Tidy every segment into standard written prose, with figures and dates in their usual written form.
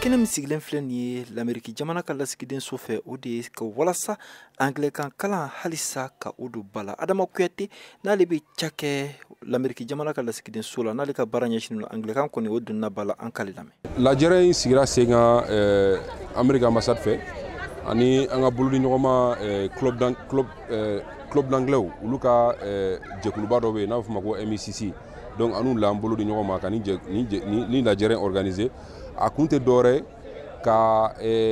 kene misiglen filɛ l'Amérique jamana ka lasigiden so fɛ o de ka walasa Anglais-kan kalan halisa ka o don bala Adama Kuyate n'ale bɛ cakɛ l'Amérique jamana ka lasigiden so la n'ale ka baara ɲɛsinnen don Anglais-kan kɔni o donna bala an k'ale lamɛn. Lajɛrɛ in sigira sen kan Amérique ambassade fɛ ani an ka bolodi ɲɔgɔnma club d'anglais olu ka jɛkuluba dɔ bɛ yen n'a bɛ f'o ma ko MECC donc anu la an bolodi ɲɔgɔnma ka ni lajɛrɛ organiser a kun tɛ dɔwɛrɛ ka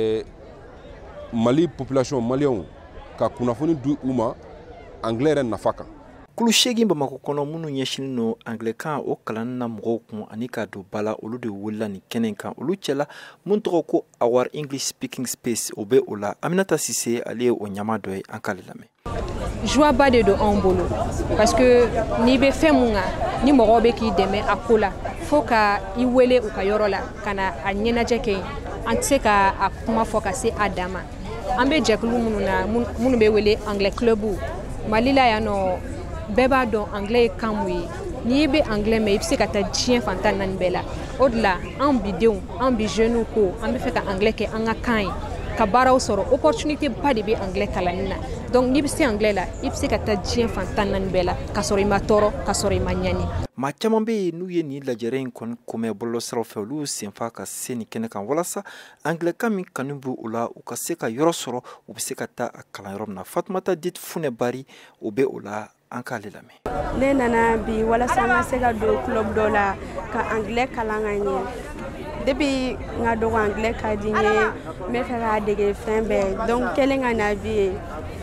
Mali population malien ka kunnafoni di u ma anglais yɛrɛ nafa kan. Kulu 8 Bamako kɔnɔ minnu ɲɛsinnen don Anglais-kan o kalan na mɔgɔw kun ani ka don bala olu de wulila ni kɛnɛ kan olu cɛla mun tɔgɔ ko Our English Speaking Space o bɛ o la Aminata Sise ale ye o ɲama dɔ ye an k'ale lamɛn. Joie ba de don anw bolo parce que n'i bɛ fɛn mun kan ni mɔgɔw bɛ k'i dɛmɛ a ko la fo ka I wele u ka yɔrɔ la ka na a ɲɛnajɛ kɛ an tɛ se ka a kuma fɔ ka se a dan ma an bɛ jɛkulu minnu na minnu bɛ wele anglais club Mali la yan nɔ bɛɛ b'a dɔn anglais ye kan mun ye n'i bɛ anglais mɛn I bɛ se ka taa diɲɛ fan 14 bɛɛ la o de la an bidenw an bi jeunes ko an bɛ fɛ ka anglais kɛ an ka kan ye ka baaraw sɔrɔ opportunité ba de bɛ anglais kalanni na donc n'i bɛ se anglais la I bɛ se ka taa diɲɛ fan 14 bɛɛ la ka sɔrɔ I ma tɔɔrɔ ka sɔrɔ I ma ɲani. Maa caman bɛ yen n'u ye nin lajɛrɛ in kɔni komɛ bɔlɔlɔsiraw fɛ olu senfa ka se nin kɛnɛ kan walasa Anglais-kan min kanu bɛ u la u ka se ka yɔrɔ sɔrɔ u bɛ se ka taa a kalan yɔrɔ min na Fatumata Dite Funɛ Bari o bɛ o la an k'ale lamɛn. Ne nana bi walasa an ka se ka don club dɔ la ka anglais kalan ka ɲɛ depuis n ka dɔgɔ anglais ka di n ye n bɛ fɛ k'a dege fɛn bɛɛ donc kɛlen ka na bi ye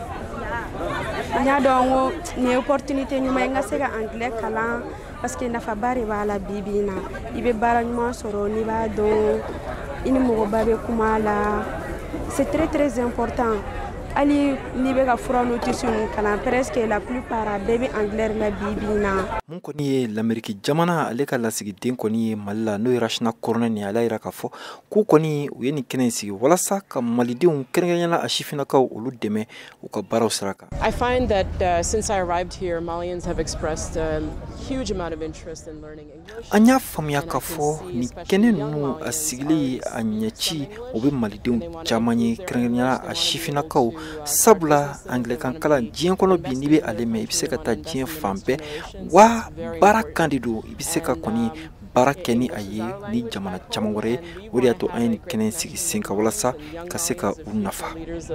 n y'a dɔn ko nin ye opportunité ɲuman ye n ka se ka anglais kalan parce que nafaba de b'a la bi bi in na I bɛ baara ɲuman sɔrɔ n'i b'a dɔn I ni mɔgɔba bɛ kuma la c'est très important. Ali n'i bɛ ka fura n'o tisi ninnu kalan presque la plupart a bɛɛ bɛ anglais la bi bi in na. Mun kɔni ye l'Amérique jamana ale ka lasigiden kɔni ye Mali la n'o ye Rachina Kɔrɔnɛ ni ale yira k'a fɔ k'u kɔni u ye nin kɛnɛ in sigi walasa ka malidenw kɛrɛnkɛrɛnnenya a sifinnakaw olu dɛmɛ u ka baaraw sira kan. I find that since I arrived here, Malians have expressed a huge amount of interest in learning English. An y'a faamuya k'a fɔ nin kɛnɛ ninnu a sigili a ɲɛci o bɛ malidenw caman ye kɛrɛnkɛrɛnnenya a sifinnakaw sabula Anglais-kan kalan diɲɛ kɔnɔ bi n'i bɛ ale mɛn I bɛ se ka taa diɲɛ fan bɛɛ wa baara kan de don I bɛ se ka kɔni baara kɛ ni a ye ni jamana caman wɛrɛ ye o de y'a to an ye nin kɛnɛ sigi sen kan walasa ka se ka u nafa.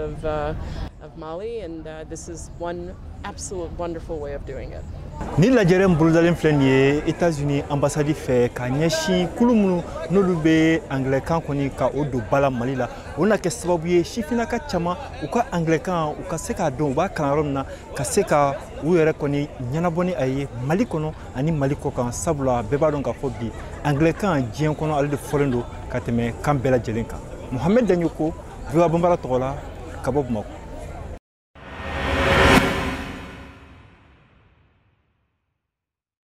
Ni lajɛrɛ in bolodalen filɛ nin ye États-Unis ambassade fɛ ka ɲɛsin kulu minnu n'olu bɛ Anglais-kan kɔni ka o don bala Mali la o na kɛ sababu ye sifinnaka caman u ka Anglais-kan u ka se k'a dɔn u b'a kalan yɔrɔ min na ka se ka u yɛrɛ kɔni ɲɛnabɔ ni a ye Mali kɔnɔ ani Mali kɔkan sabula bɛɛ b'a dɔn k'a fɔ bi Anglais-kan diɲɛ kɔnɔ ale de fɔlen don ka tɛmɛ kan bɛɛ lajɛlen kan. Mohamed Danyoko, VOA Bambara tɔgɔ la ka bɔ Bamakɔ.